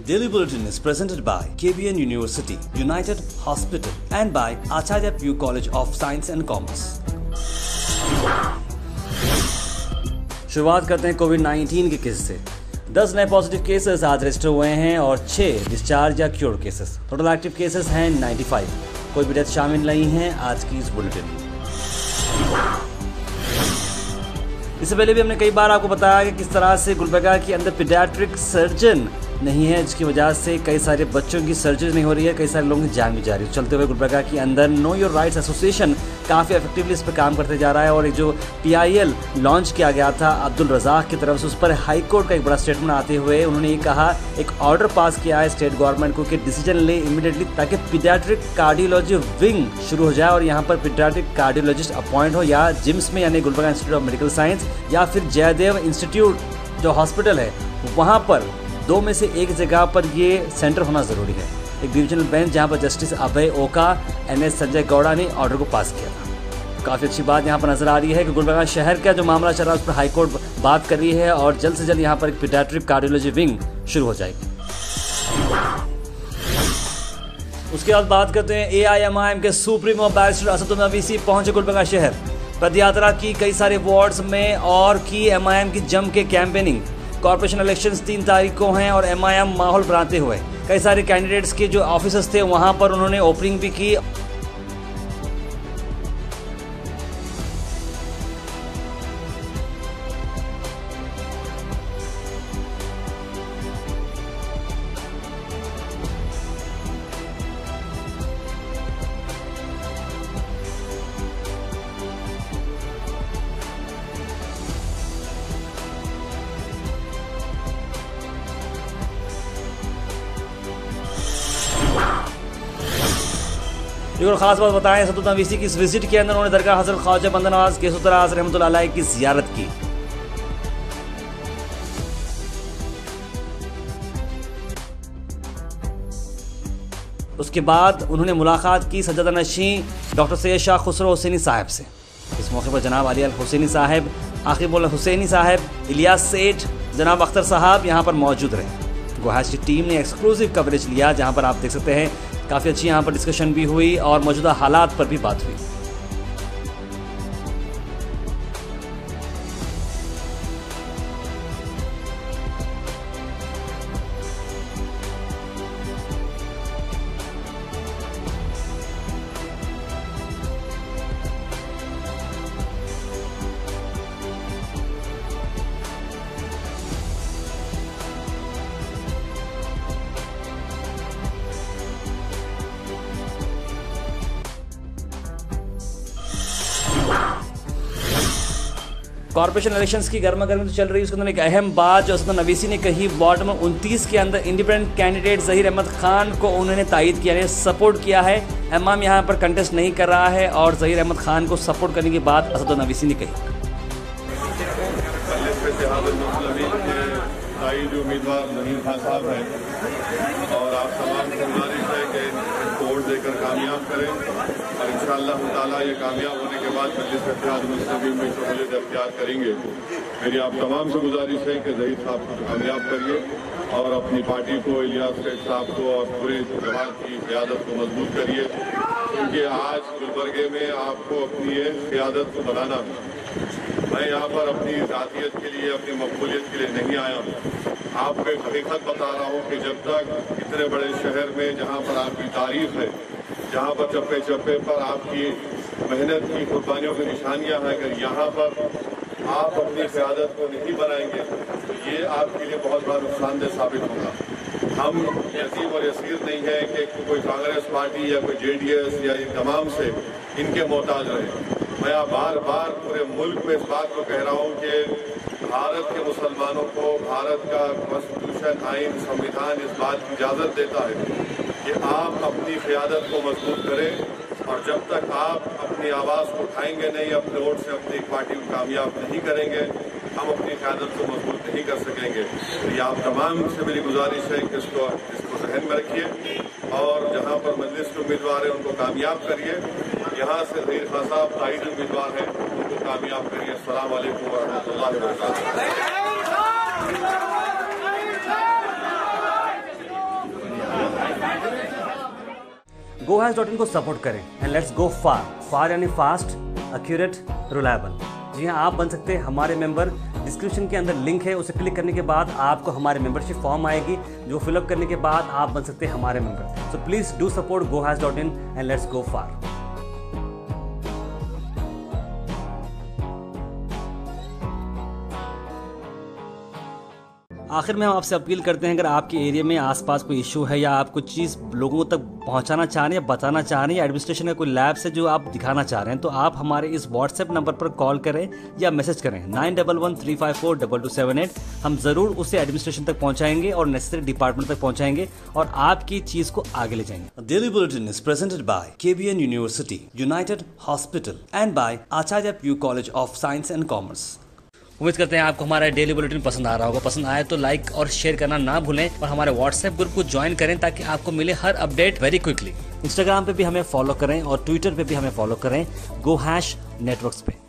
Daily Bulletin is presented by KBN University, United Hospital and by Acharya Pugh College of Science and Commerce. शुरुआत करते हैं कोविड-19 के case से। 10 नए positive cases आज रजिस्टर हुए हैं और 6 डिस्चार्ज या cure cases. Total active cases हैं 95। कोई भी डेथ शामिल नहीं है आज की इस बुलेटिन में। इससे पहले भी हमने कई बार आपको बताया कि किस तरह से गुलबर्गा के अंदर पीडियाट्रिक सर्जन नहीं है, जिसकी वजह से कई सारे बच्चों की सर्जरी नहीं हो रही है, कई सारे लोगों की जान भी जा रही है। चलते हुए गुलबर्गा के अंदर नो योर राइट्स एसोसिएशन काफ़ी इफेक्टिवली इस पर काम करते जा रहा है और एक जो PIL लॉन्च किया गया था अब्दुल रज़ाक की तरफ से, उस पर हाई कोर्ट का एक बड़ा स्टेटमेंट आते हुए उन्होंने ये कहा, एक ऑर्डर पास किया है स्टेट गवर्नमेंट को कि डिसीजन ले इमीडिएटली ताकि पीडियाट्रिक कार्डियोलॉजी विंग शुरू हो जाए और यहाँ पर पीडियाट्रिक कार्डियोलॉजिस्ट अपॉइंट हो, या जिम्स में यानी Gulbarga institute of medical science या फिर जयदेव इंस्टीट्यूट जो हॉस्पिटल है वहाँ पर 2 में से एक जगह पर ये सेंटर होना ज़रूरी है। एक डिविजनल बेंच जहाँ पर जस्टिस अभय ओका NS संजय गौड़ा ने ऑर्डर को पास किया था। काफ़ी अच्छी बात यहाँ पर नजर आ रही है कि गुलबर्गा शहर का जो मामला चल रहा है उस पर हाईकोर्ट बात कर रही है और जल्द से जल्द यहाँ पर एक पीडियाट्रिक कार्डियोलॉजी विंग शुरू हो जाएगी। उसके बाद बात करते हैं AIMIM के सुप्रीमो बैरिस्टर असदुद्दीन ओवैसी पहुंचे गुलबर्गा शहर। पदयात्रा की कई सारे वार्ड्स में और की MIM की जम के कैंपेनिंग। कॉर्पोरेशन इलेक्शंस 3 तारीख को हैं और MIM माहौल बनाते हुए कई सारे कैंडिडेट्स के जो ऑफिसर्स थे वहां पर उन्होंने ओपनिंग भी की। एक और खास बात बताएं, असदुद्दीन ओवैसी की इस विजिट के अंदर उन्होंने दरगाह हज़रत ख्वाजा बंदा नवाज केसुतराज रहमतुल्लाह अलैह की जियारत की। उसके बाद उन्होंने मुलाकात की सज्जादा नशीं डॉक्टर सैयद शाह खुसरो हुसैनी साहब से। इस मौके पर जनाब अली अल हुसैनी साहब, आकिब उल हुसैनी साहब, इलियास सेठ, जनाब अख्तर साहब यहाँ पर मौजूद रहे। गुहाश की टीम ने एक्सक्लूसिव कवरेज लिया जहाँ पर आप देख सकते हैं काफ़ी अच्छी यहाँ पर डिस्कशन भी हुई और मौजूदा हालात पर भी बात हुई। कॉर्पोरेशन इलेक्शंस की गर्मा गर्मी तो चल रही है, उसके अंदर एक अहम बात जो असदुद्दीन ओवैसी ने कही, वार्ड नंबर 29 के अंदर इंडिपेंडेंट कैंडिडेट ज़हीर अहमद खान को उन्होंने तायद किया है, सपोर्ट किया है। MIM यहाँ पर कंटेस्ट नहीं कर रहा है और ज़हीर अहमद खान को सपोर्ट करने की बात असदुद्दीन ओवैसी ने कही। उम्मीदवार नहीम खान साहब हैं और आप तमाम से गुजारिश है कि वोट देकर कामयाब करें और इंशाअल्लाह ताला ये कामयाब होने के बाद मजलिस इत्तेहाद मुस्लिमीन में शमूलियत अख्तियार करेंगे। मेरी आप तमाम से गुजारिश है कि ज़हीर साहब को कामयाब करिए और अपनी पार्टी को, इलियास सेठ साहब को और पूरे जमात की क़यादत को मजबूत करिए, क्योंकि आज गुलबर्गे में आपको अपनी ये क़यादत को बनाना। मैं यहाँ पर अपनी ज़ातियत के लिए, अपनी मकबूलियत के लिए नहीं आया हूँ। आपको एक हकीकत बता रहा हूँ कि जब तक इतने बड़े शहर में जहाँ पर आपकी तारीफ है, जहाँ पर चप्पे चप्पे पर आपकी मेहनत की कुर्बानियों की निशानियाँ हैं, अगर यहाँ पर आप अपनी क़यादत को नहीं बनाएंगे तो ये आपके लिए बहुत बड़ा नुकसानदेह साबित होगा। हम यतीम और यसीर नहीं है कि कोई कांग्रेस पार्टी या कोई JDS या इन तमाम से इनके मोहताज रहे। मैं बार बार पूरे मुल्क में इस बात को कह रहा हूँ कि भारत के मुसलमानों को भारत का कॉन्स्टिट्यूशन, आइन, संविधान इस बात की इजाज़त देता है कि आप अपनी क़यादत को मजबूत करें और जब तक आप अपनी आवाज़ को उठाएंगे नहीं, अपने वोट से अपनी पार्टी को कामयाब नहीं करेंगे, हम अपनी क़यादत को मजबूत नहीं कर सकेंगे। तो ये आप तमाम से मेरी गुजारिश है कि इसको जहन में रखिए और जहाँ पर मजलिस के उम्मीदवार हैं उनको कामयाब करिए। यहाँ से ज़हीर खान साहब ताईद उम्मीदवार हैं, उनको कामयाब करिए। अस्सलाम वालेकुम व रहमतुल्लाहि व बरकातुहू। GoHash.in को सपोर्ट करें एंड लेट्स गो फार यानी फास्ट, एक्यूरेट, रिलायबल। जी हाँ, आप बन सकते हैं हमारे मेंबर। डिस्क्रिप्शन के अंदर लिंक है, उसे क्लिक करने के बाद आपको हमारे मेंबरशिप फॉर्म आएगी, जो फिलअप करने के बाद आप बन सकते हैं हमारे member. So please do support GoHash.in and let's go far. आखिर में हम आपसे अपील करते हैं, अगर आपके एरिया में आसपास कोई इशू है या आप कुछ चीज़ लोगों तक पहुंचाना चाह रहे हैं या बताना चाह रहे हैं या एडमिनिस्ट्रेशन का कोई लैब से जो आप दिखाना चाह रहे हैं, तो आप हमारे इस व्हाट्सएप नंबर पर कॉल करें या मैसेज करें 9113542278। हम ज़रूर उसे एडमिनिस्ट्रेशन तक पहुंचाएंगे और नेसेसरी डिपार्टमेंट तक पहुंचाएंगे और आपकी चीज़ को आगे ले जाएंगे। Daily bulletin is presented by KBN university, united hospital and by Acharya PU college of science and commerce. उम्मीद करते हैं आपको हमारा डेली बुलेटिन पसंद आ रहा होगा। पसंद आए तो लाइक और शेयर करना ना भूलें और हमारे व्हाट्सएप ग्रुप को ज्वाइन करें ताकि आपको मिले हर अपडेट वेरी क्विकली। इंस्टाग्राम पे भी हमें फॉलो करें और ट्विटर पे भी हमें फॉलो करें GoHash नेटवर्क्स पे।